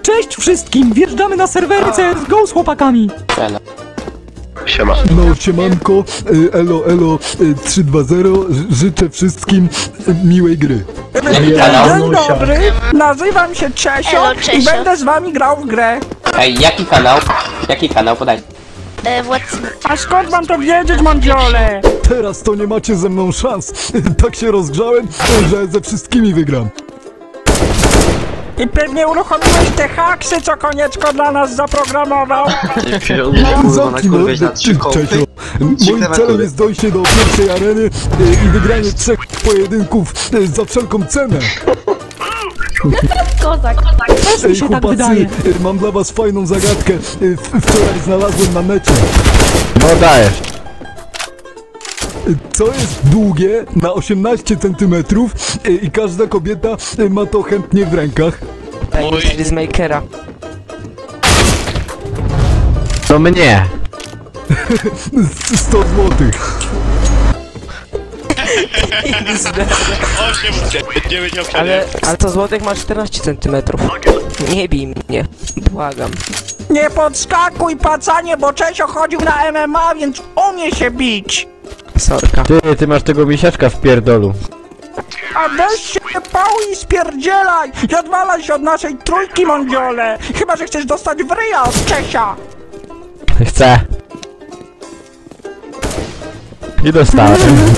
Cześć wszystkim! Wjeżdżamy na serwery CSGO z chłopakami! Siema. No siemanko, elo 320, życzę wszystkim miłej gry. Dzień dobry, nazywam się Czesio i będę z wami grał w grę. Ej, jaki kanał? Jaki kanał? Podaj. A skąd mam to wiedzieć, mądziole? Teraz to nie macie ze mną szans. Tak się rozgrzałem, że ze wszystkimi wygram. I pewnie uruchomiłeś te haksy, co Konieczko dla nas zaprogramował. Zamknij mordę, ty Czesio. Moim celem jest dojście do pierwszej areny i wygranie 3 pojedynków za wszelką cenę. Kozak. Też mi się tak wydaje. Mam dla was fajną zagadkę. Wczoraj znalazłem na necie. No dajesz. Co jest długie na 18 cm i każda kobieta ma to chętnie w rękach? Z Makera. To mnie. 100 złotych. Ale to złotek ma 14 cm. Nie bij mnie, błagam. Nie podskakuj, pacanie, bo Czesio chodził na MMA, więc umie się bić. Sorka. Ty masz tego misiaczka w pierdolu. A weź się pał i spierdzielaj i odwalaj się od naszej trójki, mądziole. Chyba, że chcesz dostać w ryja od Czesia. Chcę. I dostałem.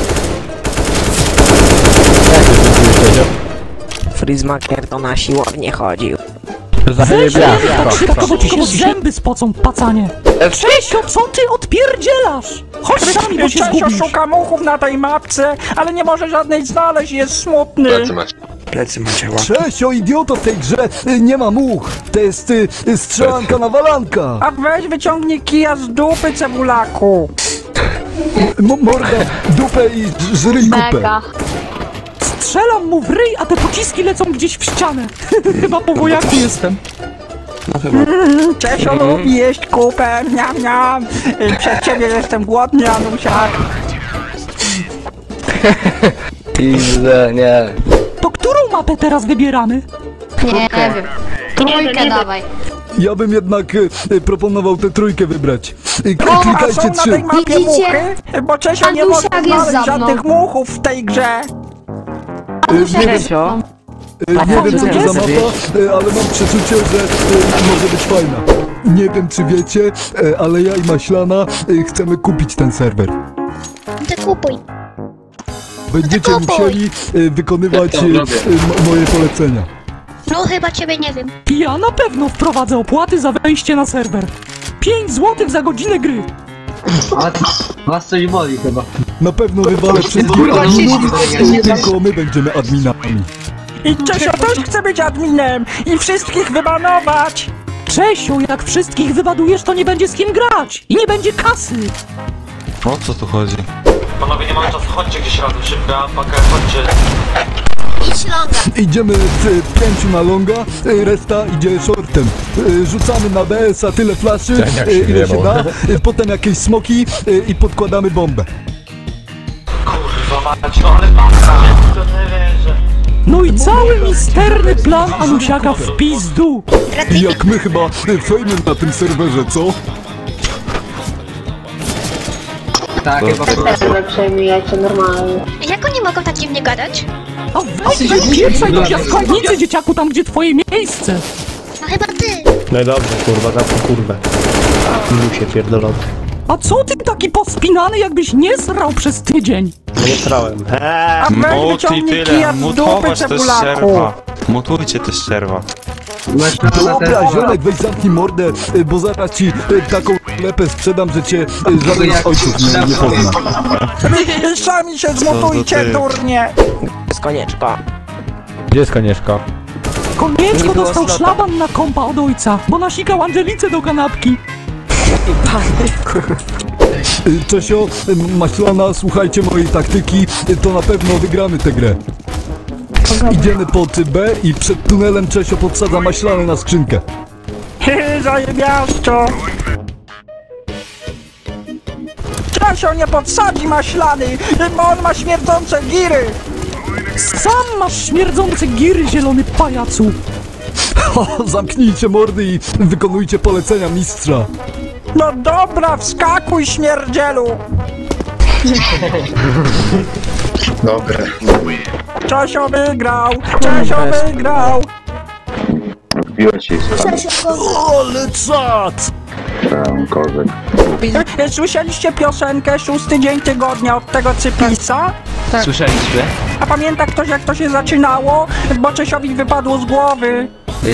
Jak ty zrobiłeś, Czesio? Freezemaker to na siłownię chodził. Weź nie Zajebia. tak szybko, bo ci się zęby spocą, pacanie! Czesio, co ty odpierdzielasz? Chodź sami, bo się Czesio zgubisz! szuka muchów na tej mapce, ale nie może żadnej znaleźć, jest smutny. Plecy macie łapy. Czesio, idioto, w tej grze nie ma much. To jest strzelanka na walanka. A weź wyciągnij kija z dupy, cebulaku. Morda, dupę i żryj kupę. Strzelam mu w ryj, a te pociski lecą gdzieś w ścianę. Chyba po wojaku jestem. Czesio lubi jeść kupę, miam miam. Przez ciebie jestem głodny, Anusiak. Pizdę, nie. To którą mapę teraz wybieramy? Nie wiem. Trójkę dawaj. Ja bym jednak proponował tę trójkę wybrać. A Klikajcie są na 3. tej mapie Widzicie? muchy? Bo Czesio nie może Anusiak jest znaleźć za mną. żadnych muchów w tej grze. Nie wiem co to za mapa, ale mam przeczucie, że może być fajna. Nie wiem czy wiecie, ale ja i Maślana chcemy kupić ten serwer. Ty kupuj. Będziecie musieli wykonywać moje polecenia. No chyba ciebie nie wiem. Ja na pewno wprowadzę opłaty za wejście na serwer. 5 zł za godzinę gry. Was coś boli chyba. Na pewno wywalę wszystkich adminów i tylko my będziemy adminami. I Czesio też chce być adminem i wszystkich wybanować. Czesio, jak wszystkich wybadujesz, to nie będzie z kim grać. I nie będzie kasy. O co tu chodzi? Panowie, nie mamy czasu, chodźcie gdzieś razem, szybka paka, chodźcie. Idź longa. Idziemy w 5 na longa, reszta idzie shortem. Rzucamy na BS-a tyle flaszy, ile się da, potem jakieś smoki i podkładamy bombę. Kurwa mać, no ale paka, to nie wierzę. No i cały misterny plan Anusiaka w pizdu. I jak my chyba fejmy na tym serwerze, co? Tak, chyba. Przejmujecie normalnie. Jak oni mogą tak dziwnie gadać? A weź pieprzaj do piaskownicy, dzieciaku, tam gdzie twoje miejsce. No chyba ty. No dobrze, kurwa, zamknij kurwę. Lusie pierdolony. A co ty taki pospinany, jakbyś nie srał przez tydzień? Nie strałem. A weź wyciągnij kija z dupy, cebulaku. Mutujcie też ścierwa. Dobra, ziomek, weź zamknij mordę, bo zaraz ci taką lepę sprzedam, że cię żaden z ojców nie pozna. Wy sami się zmutujcie, durnie. Z Konieczka. Gdzie jest Konieczka? Konieczko Nie było dostał slota. szlaban na kompa od ojca, bo nasikał Angelice do kanapki. Czesio, Maślana, słuchajcie mojej taktyki, to na pewno wygramy tę grę. Idziemy pod B i przed tunelem Czesio podsadza Maślanę na skrzynkę. Zajebiaszczo. Czesio nie podsadzi maślany, bo on ma śmierdzące giry. Sam masz śmierdzące giry, zielony pajacu. Zamknijcie mordy i wykonujcie polecenia mistrza. No dobra, wskakuj, śmierdzielu! Dobre. Czesio wygrał! Czesio wygrał! Odbiło ci Ale czad! kozek. Słyszeliście piosenkę Szósty dzień tygodnia od tego Cypisa? Tak. Słyszeliśmy? A pamięta ktoś, jak to się zaczynało? Bo Czesiowi wypadło z głowy.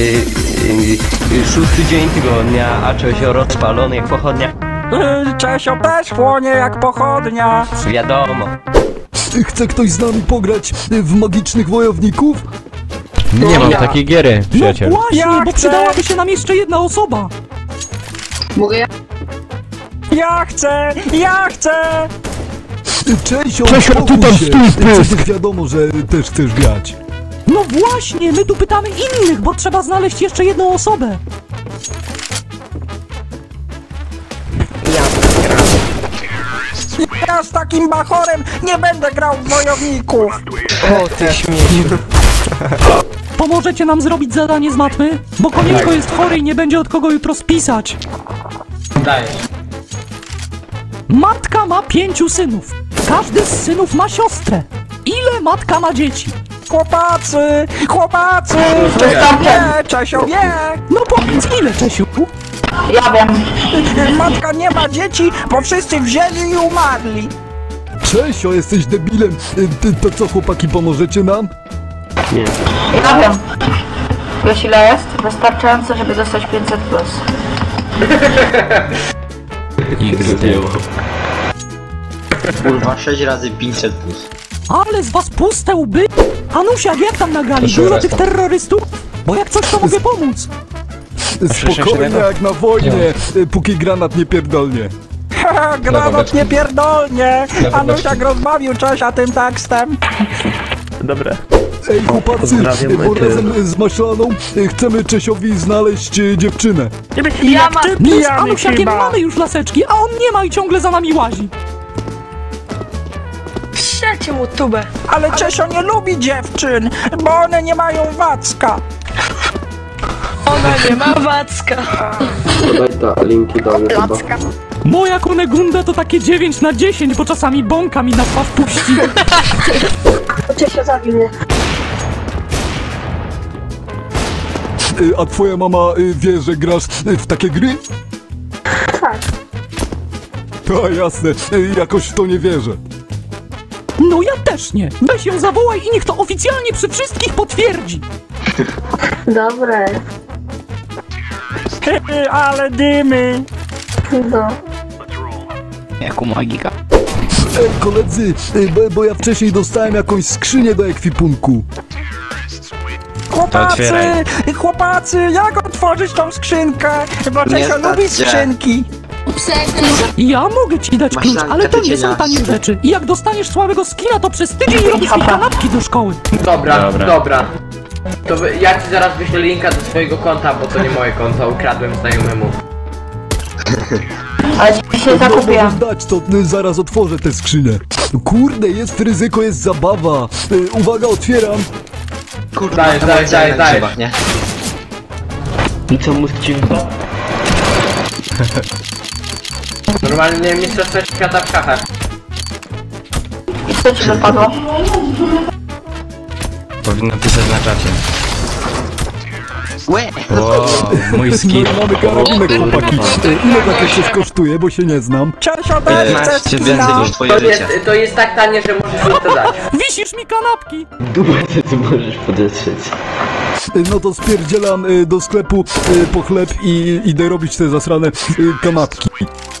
Szósty dzień tygodnia, a Czesio rozpalony jak pochodnia. Czesio też chłonie jak pochodnia. Wiadomo. Chce ktoś z nami pograć w magicznych wojowników? Nie mam takiej giery, No przyjaciel. właśnie, Ja bo chcę. przydałaby się nam jeszcze jedna osoba. Mogę ja? Ja chcę! Ja chcę! Czesio, Czesio, spokój ty tam się. stój, pysk. Przecież wiadomo, że też chcesz grać. No właśnie, my tu pytamy innych, bo trzeba znaleźć jeszcze jedną osobę. Ja z takim bachorem nie będę grał w wojowników. O, ty śmieciu. Pomożecie nam zrobić zadanie z matmy? Bo Konieczko jest chory i nie będzie od kogo jutro spisać. Dajesz. Matka ma 5 synów. Każdy z synów ma siostrę. Ile matka ma dzieci? Chłopacy! Chłopacy! Czesio wie! Czesio wie! No powiedz, ile, Czesiu? Ja wiem. Matka nie ma dzieci, bo wszyscy wzięli i umarli. Czesio, jesteś debilem. To co, chłopaki, pomożecie nam? Ja wiem. Wiesz ile jest? Wystarczająco, żeby dostać 500+. Kurwa, 6 razy 500 plus. Ale z was puste łby! Anusia, jak tam na gali? Dużo tych terrorystów? Bo jak coś, to mogę pomóc. Spokojnie jak na wojnie, póki granat nie pierdolnie. Haha, granat nie pierdolnie! Anusiak rozbawił Czesia tym tekstem. Ej chłopacy, bo razem z Maślaną chcemy Czesiowi znaleźć dziewczynę. Ja mam My z Anusiakiem mamy już laseczki, a on nie ma i ciągle za nami łazi. Siecie mu tubę. Ale Czesio nie lubi dziewczyn, bo one nie mają wacka. Ona nie ma wacka. Moja Kunegunda to takie 9/10, bo czasami bąka mi na twarz puści. Czesio zabił mnie. A twoja mama wie, że grasz w takie gry? Tak. A jasne, jakoś w to nie wierzę. No ja też nie. Weź ją zawołaj i niech to oficjalnie przy wszystkich potwierdzi. Dobre. Ale dymy. No. Jak u magika. Koledzy, bo ja wcześniej dostałem jakąś skrzynię do ekwipunku. Chłopacy, chłopacy, jak otworzyć tą skrzynkę? Bo Czesio lubi skrzynki. Ja mogę ci dać klucz, ale to nie są tanie rzeczy. I jak dostaniesz słabego skina, to przez tydzień robisz mi kanapki do szkoły. Dobra. To ja ci zaraz wyślę linka do swojego konta, bo to nie moje konto, ukradłem znajomemu. Ale dzisiaj zakupiłam. Możesz dać, to zaraz otworzę tę skrzynię. Kurde, jest ryzyko, jest zabawa. Uwaga, otwieram. Kurwa, Dajesz. nie? I co mózg ci wypadł? Normalnie mistrzostwo świata w szachach. I co ci wypadło? Powinno pisać na czacie. Wow, mój No skin. i mamy karabinek, chłopaki. Ile takie coś kosztuje, bo się nie znam. Czesio też chce Masz więcej skina. niż twoje życie. To jest tak tanie, że możesz mi to dać. Wisisz mi kanapki! No to spierdzielam do sklepu po chleb i idę robić te zasrane kanapki.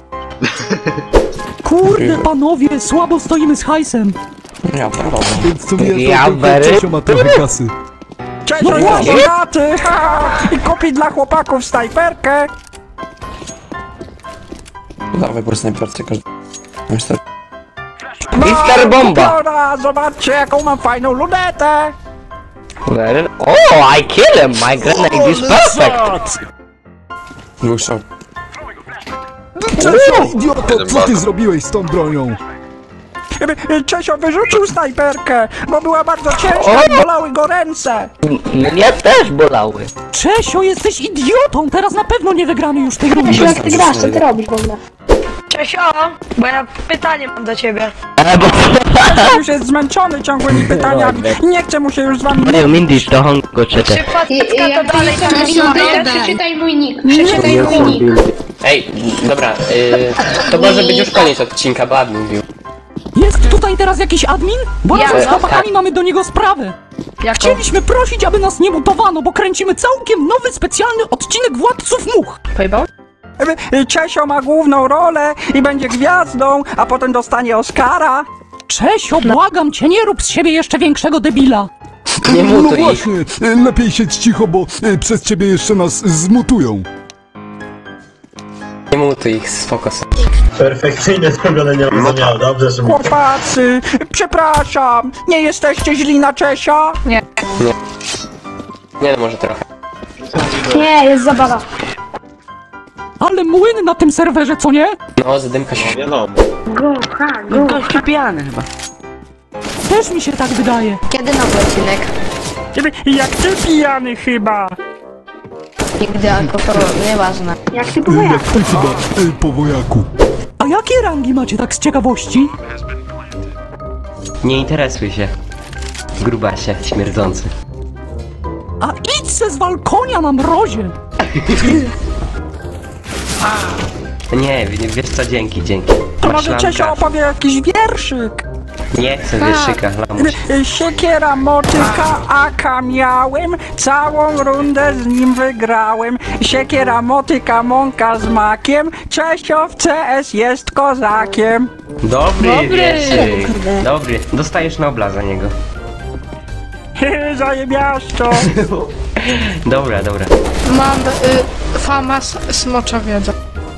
Kurde, panowie, słabo stoimy z hajsem. Więc co wie, Ja to bery. Czesio ma trochę kasy. Czesio jest bogaty. I kupi dla chłopaków snajperkę. Dawaj, po snajperce każdy. Mister Bomba! Dobra, zobaczcie jaką mam fajną lunetę. Oh, I kill him! My grenade is perfect! Dwóch strzał. Czesio, idioto, co ty zrobiłeś z tą bronią? Czesio wyrzucił snajperkę, bo była bardzo ciężka i bolały go ręce. Mnie też bolały. Czesio, jesteś idiotą! Teraz na pewno nie wygramy już tej rundy. Jak ty grasz, co ty robisz w ogóle? Czesio, bo ja pytanie mam do ciebie. Czesio już jest zmęczony ciągłymi pytaniami i nie chce mu się już z wami Moją mindisz to hongo czete. Czy facetka to dalej Przeczytaj mój nick. Przeczytaj mój nick. Ej, dobra, to może być już koniec odcinka, bo admin mówił. Jest tutaj teraz jakiś admin? Bo razem z chłopakami tak. mamy do niego sprawę. Chcieliśmy prosić, aby nas nie mutowano, bo kręcimy całkiem nowy, specjalny odcinek Władców Much. Czesio ma główną rolę i będzie gwiazdą, a potem dostanie Oscara. Czesio, błagam cię, nie rób z siebie jeszcze większego debila. Nie No mutuj ich. właśnie, lepiej siedź cicho, bo przez ciebie jeszcze nas zmutują. Nie mutuj ich, spoko. Perfekcyjne zrobione, nie mam zamiaru, dobrze, że Chłopacy, przepraszam, nie jesteście źli na Czesia? Nie no, może trochę. Nie, jest zabawa. Ale młyn na tym serwerze, co nie? No, zadymka się. wiadomo. Gościu pijany chyba. Też mi się tak wydaje. Kiedy nowy odcinek? Jak ty pijany chyba. Nigdy alkohol, nieważne. Jak ty Jak powojasz? ty chyba, po wojaku. A jakie rangi macie tak z ciekawości? Nie interesuj się. Grubasie, śmierdzący. A idź se z balkonia na mrozie. Nie, wiesz co, dzięki. To może Czesio opowie jakiś wierszyk. Nie chcę wierszyka, lamuś. Siekiera, motyka, aka miałem, całą rundę z nim wygrałem. Siekiera, motyka, mąka z makiem, Czesio w CS jest kozakiem. Dobry wierszyk. Dobry, dostajesz Nobla za niego. Zajebiaszczo. Dobra. Mam fama smocza wiedza.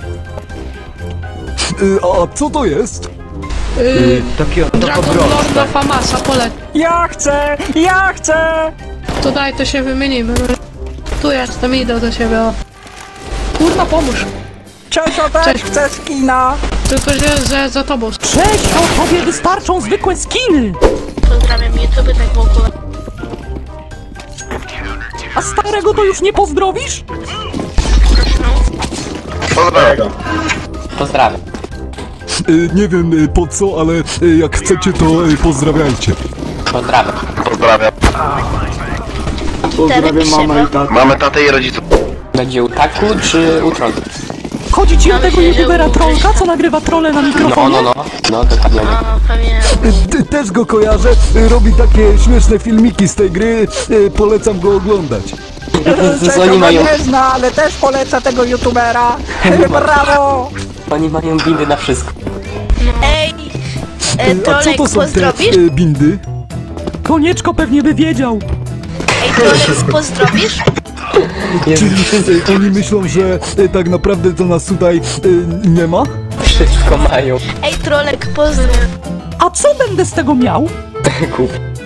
A co to jest? To Lorda Famasa, polec. Ja chcę. To daj, to się wymienimy. Tu jestem, idę do ciebie. Kurwa, pomóż. Czesio też chce skina. Tylko, że za tobą. Czesio, tobie wystarczą zwykłe skiny. Pozdrawiam YouTube, tak w ogóle. A starego to już nie pozdrowisz? Pozdrawiam. Nie wiem po co, ale jak chcecie, to pozdrawiajcie. Pozdrawiam. Pozdrawiam mamę i tatę. Mamy tatę i rodziców. Będzie u Taku czy u Troll? Chodzi ci o tego youtubera Trollka, co nagrywa trolle na mikrofonie? No, dokładnie. Też go kojarzę, robi takie śmieszne filmiki z tej gry, polecam go oglądać. Czesio go nie zna, ale też poleca tego youtubera. Brawo. Oni mają bindy na wszystko. A co to są te bindy? Konieczko pewnie by wiedział. Pozdrowisz? Czyli oni myślą, że tak naprawdę to nas tutaj nie ma? Wszystko mają. Ej, Trolek, pozdrow. A co będę z tego miał? Kup.